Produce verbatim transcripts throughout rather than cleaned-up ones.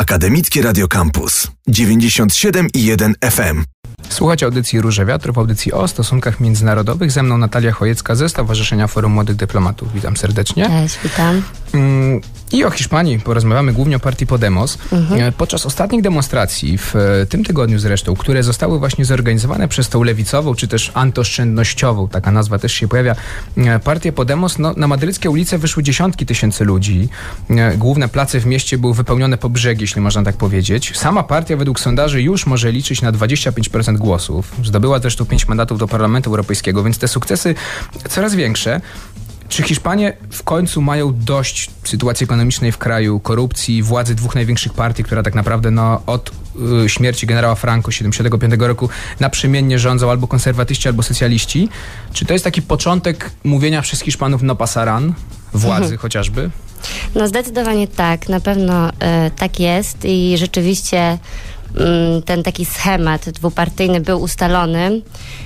Akademickie Radio Campus dziewięćdziesiąt siedem i jeden F M. Słuchajcie audycji Róże Wiatru, w audycji o stosunkach międzynarodowych. Ze mną Natalia Chojecka ze Stowarzyszenia Forum Młodych Dyplomatów. Witam serdecznie. Cześć, witam. I o Hiszpanii porozmawiamy głównie o partii Podemos. Mhm. Podczas ostatnich demonstracji, w tym tygodniu zresztą, które zostały właśnie zorganizowane przez tą lewicową, czy też antyoszczędnościową, taka nazwa też się pojawia, partię Podemos, no, na madryckie ulice wyszły dziesiątki tysięcy ludzi. Główne place w mieście były wypełnione po brzegi, jeśli można tak powiedzieć. Sama partia według sondaży już może liczyć na dwadzieścia pięć procent głosów. Zdobyła zresztą pięć mandatów do Parlamentu Europejskiego, więc te sukcesy coraz większe. Czy Hiszpanie w końcu mają dość sytuacji ekonomicznej w kraju, korupcji, władzy dwóch największych partii, która tak naprawdę no, od y, śmierci generała Franco siedemdziesiątego piątego roku naprzemiennie rządzą albo konserwatyści, albo socjaliści? Czy to jest taki początek mówienia przez Hiszpanów no pasaran, władzy mhm. chociażby? No zdecydowanie tak, na pewno y, tak jest i rzeczywiście y, ten taki schemat dwupartyjny był ustalony. Y,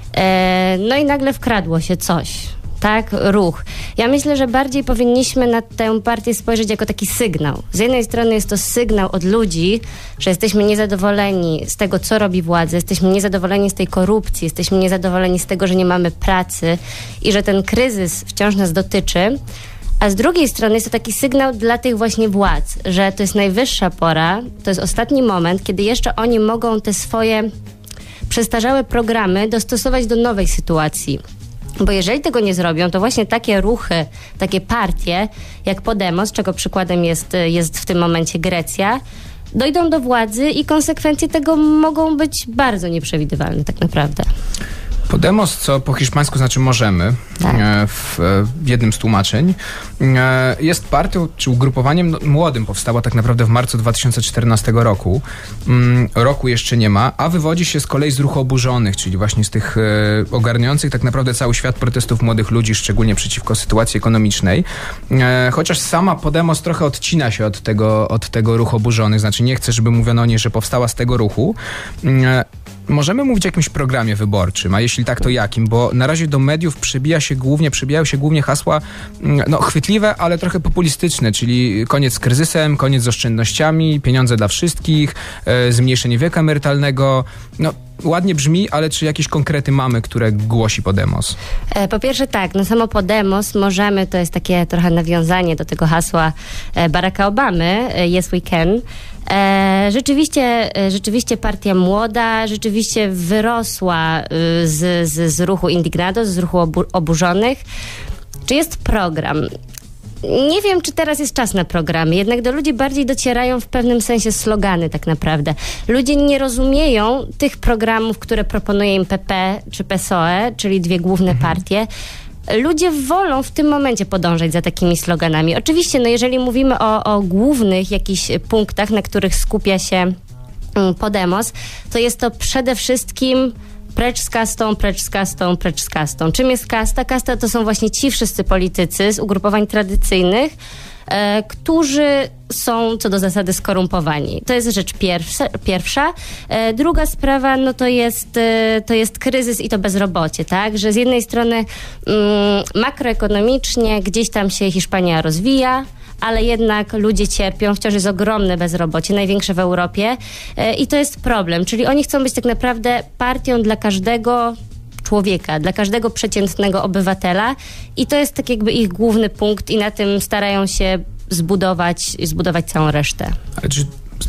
no i nagle wkradło się coś. Tak, ruch. Ja myślę, że bardziej powinniśmy na tę partię spojrzeć jako taki sygnał. Z jednej strony jest to sygnał od ludzi, że jesteśmy niezadowoleni z tego, co robi władza, jesteśmy niezadowoleni z tej korupcji, jesteśmy niezadowoleni z tego, że nie mamy pracy i że ten kryzys wciąż nas dotyczy. A z drugiej strony jest to taki sygnał dla tych właśnie władz, że to jest najwyższa pora, to jest ostatni moment, kiedy jeszcze oni mogą te swoje przestarzałe programy dostosować do nowej sytuacji. Bo jeżeli tego nie zrobią, to właśnie takie ruchy, takie partie jak Podemos, czego przykładem jest, jest w tym momencie Grecja, dojdą do władzy i konsekwencje tego mogą być bardzo nieprzewidywalne tak naprawdę. Podemos, co po hiszpańsku znaczy możemy, tak. w, w jednym z tłumaczeń, jest partią czy ugrupowaniem młodym. Powstała tak naprawdę w marcu dwa tysiące czternastego roku. Roku jeszcze nie ma, a wywodzi się z kolei z ruchu oburzonych, czyli właśnie z tych ogarniających tak naprawdę cały świat protestów młodych ludzi, szczególnie przeciwko sytuacji ekonomicznej. Chociaż sama Podemos trochę odcina się od tego, od tego ruchu oburzonych, znaczy nie chce, żeby mówiono o niej, że powstała z tego ruchu. Możemy mówić o jakimś programie wyborczym, a jeśli tak, to jakim? Bo na razie do mediów przebija się głównie, przebijają się głównie hasła no, chwytliwe, ale trochę populistyczne, czyli koniec z kryzysem, koniec z oszczędnościami, pieniądze dla wszystkich, e, zmniejszenie wieku emerytalnego. No, ładnie brzmi, ale czy jakieś konkrety mamy, które głosi Podemos? Po pierwsze tak, no samo Podemos możemy, to jest takie trochę nawiązanie do tego hasła Baracka Obamy, Yes We Can. E, rzeczywiście, rzeczywiście partia młoda, rzeczywiście wyrosła z, z, z ruchu Indignados, z ruchu obu, oburzonych. Czy jest program? Nie wiem, czy teraz jest czas na programy, jednak do ludzi bardziej docierają w pewnym sensie slogany tak naprawdę. Ludzie nie rozumieją tych programów, które proponuje im P P czy P S O E, czyli dwie główne mhm. partie. Ludzie wolą w tym momencie podążać za takimi sloganami. Oczywiście, no jeżeli mówimy o, o głównych jakichś punktach, na których skupia się Podemos, to jest to przede wszystkim precz z kastą, precz z kastą, precz z kastą. Czym jest kasta? Kasta to są właśnie ci wszyscy politycy z ugrupowań tradycyjnych, e, którzy są co do zasady skorumpowani. To jest rzecz pierwsza. pierwsza. E, druga sprawa, no to jest, e, to jest kryzys i to bezrobocie, tak? Że z jednej strony mm, makroekonomicznie gdzieś tam się Hiszpania rozwija, ale jednak ludzie cierpią, wciąż jest ogromne bezrobocie, największe w Europie e, i to jest problem. Czyli oni chcą być tak naprawdę partią dla każdego człowieka, dla każdego przeciętnego obywatela i to jest tak jakby ich główny punkt i na tym starają się zbudować, zbudować całą resztę. Ale czy,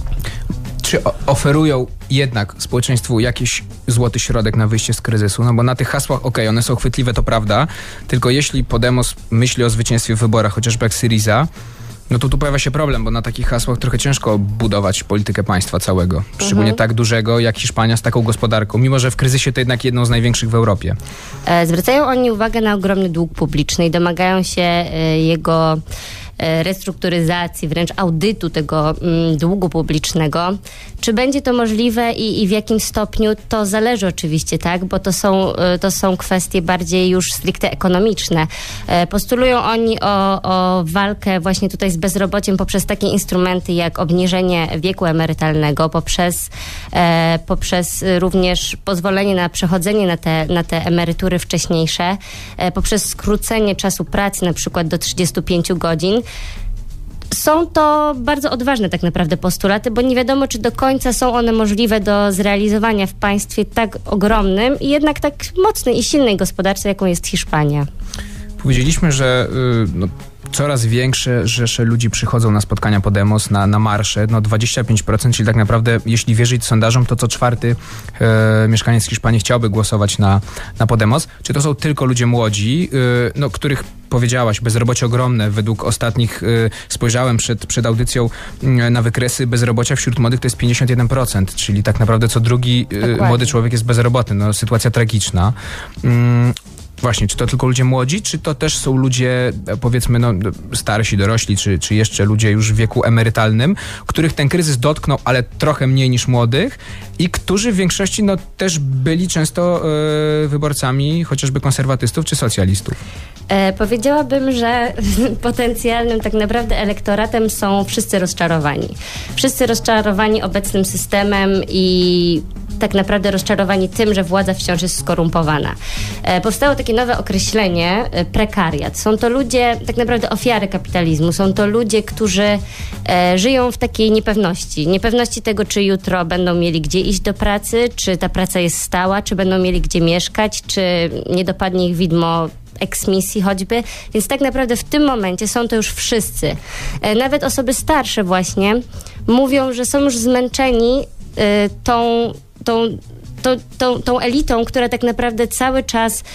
czy oferują jednak społeczeństwu jakiś złoty środek na wyjście z kryzysu? No bo na tych hasłach, okej, okay, one są chwytliwe, to prawda, tylko jeśli Podemos myśli o zwycięstwie w wyborach, chociażby jak Syriza, no to tu pojawia się problem, bo na takich hasłach trochę ciężko budować politykę państwa całego. Mhm. Szczególnie tak dużego jak Hiszpania z taką gospodarką, mimo że w kryzysie to jednak jedną z największych w Europie. E, zwracają oni uwagę na ogromny dług publiczny i domagają się e, jego restrukturyzacji, wręcz audytu tego mm, długu publicznego. Czy będzie to możliwe i, i w jakim stopniu, to zależy oczywiście, tak, bo to są, to są kwestie bardziej już stricte ekonomiczne. E, postulują oni o, o walkę właśnie tutaj z bezrobociem poprzez takie instrumenty jak obniżenie wieku emerytalnego, poprzez, e, poprzez również pozwolenie na przechodzenie na te, na te emerytury wcześniejsze, e, poprzez skrócenie czasu pracy na przykład do trzydziestu pięciu godzin. Są to bardzo odważne tak naprawdę postulaty, bo nie wiadomo, czy do końca są one możliwe do zrealizowania w państwie tak ogromnym i jednak tak mocnej i silnej gospodarce, jaką jest Hiszpania. Powiedzieliśmy, że y, no, coraz większe rzesze ludzi przychodzą na spotkania Podemos, na, na marsze, no dwadzieścia pięć procent, czyli tak naprawdę, jeśli wierzyć sondażom, to co czwarty e, mieszkaniec Hiszpanii chciałby głosować na, na Podemos. Czy to są tylko ludzie młodzi, y, no, których powiedziałaś, bezrobocie ogromne. Według ostatnich, y, spojrzałem przed, przed audycją y, na wykresy bezrobocia wśród młodych to jest pięćdziesiąt jeden procent, czyli tak naprawdę co drugi y, młody człowiek jest bezrobotny. No, sytuacja tragiczna. Y, Właśnie, czy to tylko ludzie młodzi, czy to też są ludzie, powiedzmy, no, starsi, dorośli, czy, czy jeszcze ludzie już w wieku emerytalnym, których ten kryzys dotknął, ale trochę mniej niż młodych i którzy w większości no, też byli często y, wyborcami chociażby konserwatystów czy socjalistów? E, powiedziałabym, że potencjalnym tak naprawdę elektoratem są wszyscy rozczarowani. Wszyscy rozczarowani obecnym systemem i tak naprawdę rozczarowani tym, że władza wciąż jest skorumpowana. E, powstało takie nowe określenie, e, prekariat. Są to ludzie, tak naprawdę ofiary kapitalizmu. Są to ludzie, którzy e, żyją w takiej niepewności. Niepewności tego, czy jutro będą mieli gdzie iść do pracy, czy ta praca jest stała, czy będą mieli gdzie mieszkać, czy nie dopadnie ich widmo eksmisji choćby, więc tak naprawdę w tym momencie są to już wszyscy. E, nawet osoby starsze właśnie mówią, że są już zmęczeni e, tą, tą, tą, tą, tą elitą, która tak naprawdę cały czas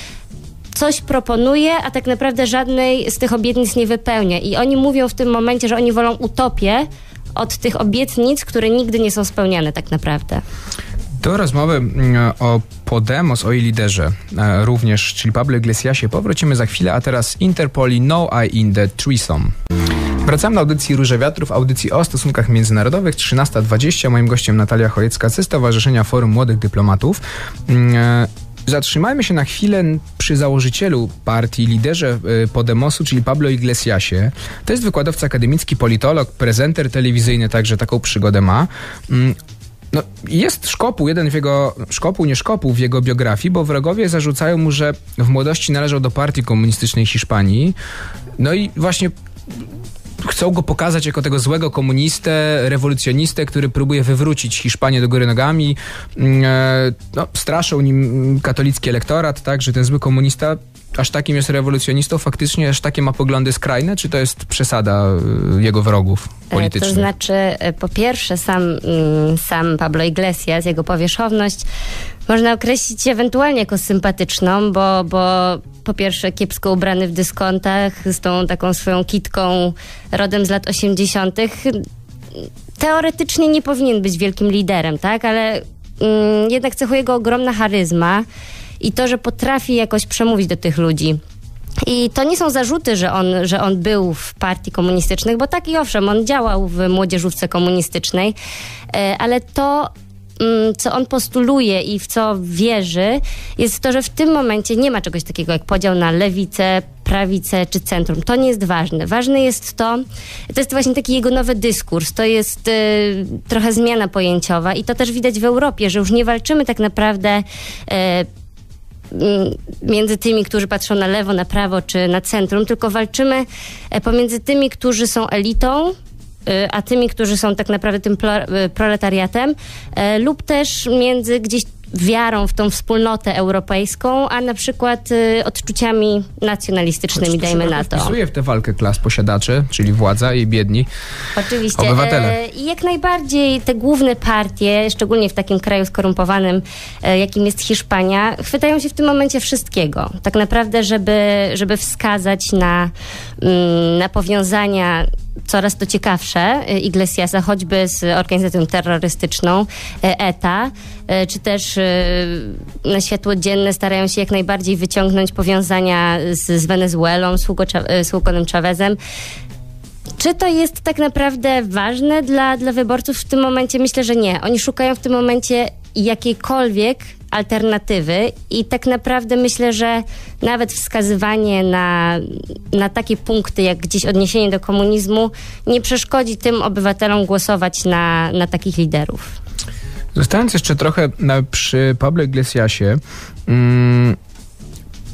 coś proponuje, a tak naprawdę żadnej z tych obietnic nie wypełnia. I oni mówią w tym momencie, że oni wolą utopię od tych obietnic, które nigdy nie są spełniane tak naprawdę. Do rozmowy o Podemos, o jej liderze również, czyli Pablo Iglesiasie, powrócimy za chwilę, a teraz Interpoli No I in the Threesome. Wracamy do audycji Róże Wiatrów, audycji o stosunkach międzynarodowych, trzynasta dwadzieścia. Moim gościem Natalia Chojecka ze Stowarzyszenia Forum Młodych Dyplomatów. Zatrzymajmy się na chwilę przy założycielu partii, liderze Podemosu, czyli Pablo Iglesiasie. To jest wykładowca akademicki, politolog, prezenter telewizyjny, także taką przygodę ma. No, jest szkopuł, jeden w jego, szkopuł, nie szkopuł w jego biografii, bo wrogowie zarzucają mu, że w młodości należał do partii komunistycznej Hiszpanii. No i właśnie chcą go pokazać jako tego złego komunistę, rewolucjonistę, który próbuje wywrócić Hiszpanię do góry nogami. No, straszą nim katolicki elektorat, tak, że ten zły komunista aż takim jest rewolucjonistą, faktycznie aż takie ma poglądy skrajne, czy to jest przesada jego wrogów politycznych? To znaczy, po pierwsze, sam, sam Pablo Iglesias, jego powierzchowność można określić ewentualnie jako sympatyczną, bo, bo po pierwsze kiepsko ubrany w dyskontach, z tą taką swoją kitką rodem z lat osiemdziesiątych. Teoretycznie nie powinien być wielkim liderem, tak? Ale mm, jednak cechuje go ogromna charyzma i to, że potrafi jakoś przemówić do tych ludzi. I to nie są zarzuty, że on, że on był w partii komunistycznych, bo tak i owszem, on działał w młodzieżówce komunistycznej, ale to, co on postuluje i w co wierzy, jest to, że w tym momencie nie ma czegoś takiego jak podział na lewicę, prawicę czy centrum. To nie jest ważne. Ważne jest to, to jest właśnie taki jego nowy dyskurs, to jest y, trochę zmiana pojęciowa i to też widać w Europie, że już nie walczymy tak naprawdę y, między tymi, którzy patrzą na lewo, na prawo czy na centrum, tylko walczymy pomiędzy tymi, którzy są elitą, a tymi, którzy są tak naprawdę tym proletariatem, lub też między gdzieś wiarą w tą wspólnotę europejską, a na przykład y, odczuciami nacjonalistycznymi, dajmy na to. Wpisuje w tę walkę klas posiadaczy, czyli władza i biedni Oczywiście. obywatele. I e, jak najbardziej te główne partie, szczególnie w takim kraju skorumpowanym, e, jakim jest Hiszpania, chwytają się w tym momencie wszystkiego. Tak naprawdę, żeby, żeby wskazać na, mm, na powiązania coraz to ciekawsze Iglesiasa, choćby z organizacją terrorystyczną E T A, czy też na światło dzienne starają się jak najbardziej wyciągnąć powiązania z, z Wenezuelą, z, Hugo, z Hugonem Chávezem. Czy to jest tak naprawdę ważne dla, dla wyborców w tym momencie? Myślę, że nie. Oni szukają w tym momencie jakiejkolwiek alternatywy i tak naprawdę myślę, że nawet wskazywanie na, na takie punkty, jak gdzieś odniesienie do komunizmu, nie przeszkodzi tym obywatelom głosować na, na takich liderów. Zostając jeszcze trochę na, przy Pablo Iglesiasie, mm,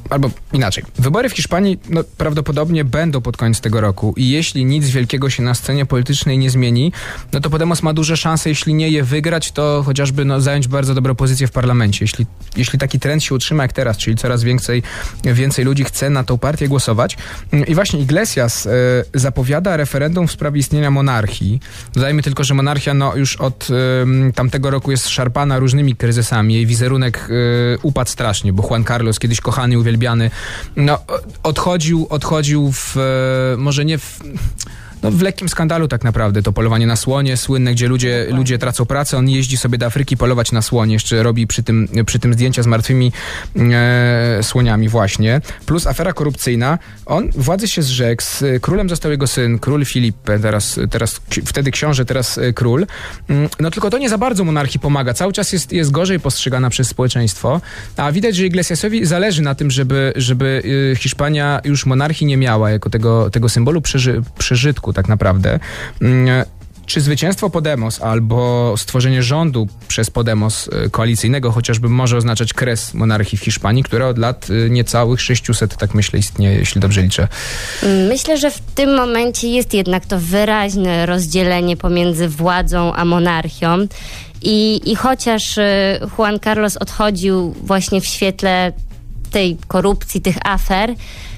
albo inaczej. Wybory w Hiszpanii no, prawdopodobnie będą pod koniec tego roku i jeśli nic wielkiego się na scenie politycznej nie zmieni, no to Podemos ma duże szanse, jeśli nie je wygrać, to chociażby no, zająć bardzo dobrą pozycję w parlamencie. Jeśli, jeśli taki trend się utrzyma jak teraz, czyli coraz więcej, więcej ludzi chce na tą partię głosować. I właśnie Iglesias e, zapowiada referendum w sprawie istnienia monarchii. Dodajmy tylko, że monarchia no, już od e, tamtego roku jest szarpana różnymi kryzysami. Jej wizerunek e, upadł strasznie, bo Juan Carlos, kiedyś kochany, uwielbiany, no, odchodził, odchodził w, e, może nie w... No, w lekkim skandalu tak naprawdę. To polowanie na słonie słynne, gdzie ludzie, ludzie tracą pracę. On jeździ sobie do Afryki polować na słonie. Jeszcze robi przy tym, przy tym zdjęcia z martwymi e, słoniami właśnie. Plus afera korupcyjna. On władzy się zrzekł. Z królem został jego syn, król Filipe. Teraz, teraz wtedy książę, teraz król. No tylko to nie za bardzo monarchii pomaga. Cały czas jest, jest gorzej postrzegana przez społeczeństwo. A widać, że Iglesiasowi zależy na tym, żeby, żeby Hiszpania już monarchii nie miała jako tego, tego symbolu przeży, przeżytku tak naprawdę. Czy zwycięstwo Podemos albo stworzenie rządu przez Podemos koalicyjnego chociażby może oznaczać kres monarchii w Hiszpanii, która od lat niecałych sześciuset, tak myślę, istnieje, jeśli dobrze liczę. Myślę, że w tym momencie jest jednak to wyraźne rozdzielenie pomiędzy władzą a monarchią. I, i chociaż Juan Carlos odchodził właśnie w świetle tej korupcji, tych afer,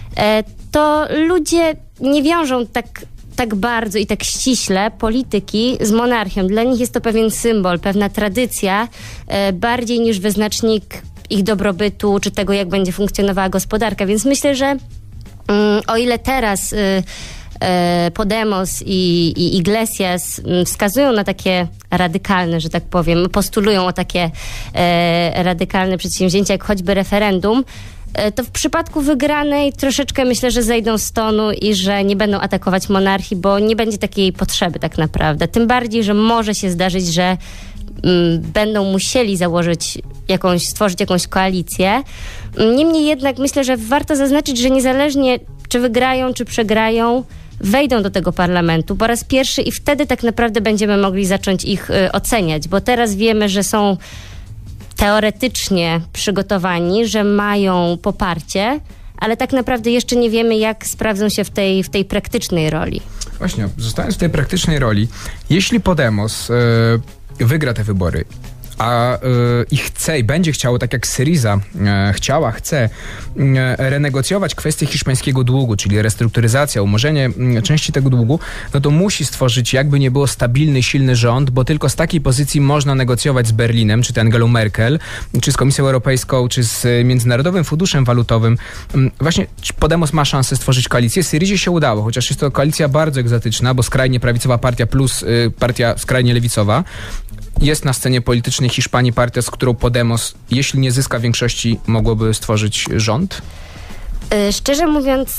to ludzie nie wiążą tak tak bardzo i tak ściśle polityki z monarchią. Dla nich jest to pewien symbol, pewna tradycja, e, bardziej niż wyznacznik ich dobrobytu, czy tego, jak będzie funkcjonowała gospodarka. Więc myślę, że mm, o ile teraz y, y, Podemos i, i Iglesias wskazują na takie radykalne, że tak powiem, postulują o takie e, radykalne przedsięwzięcia, jak choćby referendum, to w przypadku wygranej troszeczkę myślę, że zejdą z tonu i że nie będą atakować monarchii, bo nie będzie takiej potrzeby tak naprawdę. Tym bardziej, że może się zdarzyć, że mm, będą musieli założyć jakąś, stworzyć jakąś koalicję. Niemniej jednak myślę, że warto zaznaczyć, że niezależnie czy wygrają, czy przegrają, wejdą do tego parlamentu po raz pierwszy i wtedy tak naprawdę będziemy mogli zacząć ich y, oceniać, bo teraz wiemy, że są teoretycznie przygotowani, że mają poparcie, ale tak naprawdę jeszcze nie wiemy, jak sprawdzą się w tej, w tej praktycznej roli. Właśnie, zostając w tej praktycznej roli, jeśli Podemos yy, wygra te wybory, a y, i chce i będzie chciało, tak jak Syriza y, chciała, chce y, renegocjować kwestię hiszpańskiego długu, czyli restrukturyzacja, umorzenie y, części tego długu, no to musi stworzyć jakby nie było stabilny, silny rząd, bo tylko z takiej pozycji można negocjować z Berlinem, czy z Angelą Merkel, czy z Komisją Europejską, czy z Międzynarodowym Funduszem Walutowym. Y, właśnie Podemos ma szansę stworzyć koalicję. Syrizie się udało, chociaż jest to koalicja bardzo egzotyczna, bo skrajnie prawicowa partia plus y, partia skrajnie lewicowa. Jest na scenie politycznej Hiszpanii partia, z którą Podemos, jeśli nie zyska większości, mogłoby stworzyć rząd? Yy, szczerze mówiąc,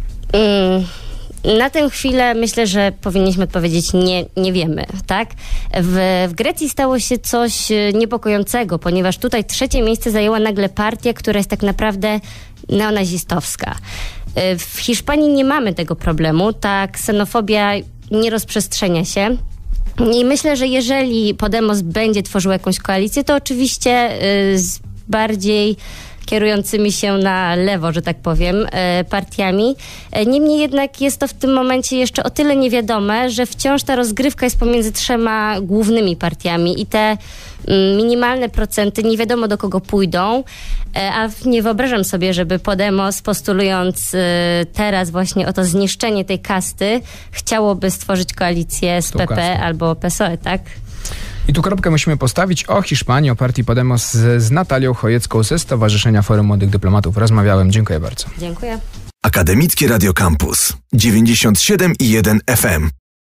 yy, na tę chwilę myślę, że powinniśmy odpowiedzieć nie, nie wiemy, tak? W, w Grecji stało się coś niepokojącego, ponieważ tutaj trzecie miejsce zajęła nagle partia, która jest tak naprawdę neonazistowska. Yy, w Hiszpanii nie mamy tego problemu, ta ksenofobia nie rozprzestrzenia się. I myślę, że jeżeli Podemos będzie tworzył jakąś koalicję, to oczywiście y, z bardziej kierującymi się na lewo, że tak powiem, y, partiami. Y, niemniej jednak jest to w tym momencie jeszcze o tyle niewiadome, że wciąż ta rozgrywka jest pomiędzy trzema głównymi partiami i te y, minimalne procenty nie wiadomo do kogo pójdą, y, a nie wyobrażam sobie, żeby Podemos, postulując y, teraz właśnie o to zniszczenie tej kasty, chciałoby stworzyć koalicję z P P albo P S O E, tak? I tu kropkę musimy postawić. O Hiszpanii, o partii Podemos z, z Natalią Chojecką ze Stowarzyszenia Forum Młodych Dyplomatów rozmawiałem. Dziękuję bardzo. Dziękuję. Akademickie Radio Campus dziewięćdziesiąt siedem i jeden F M.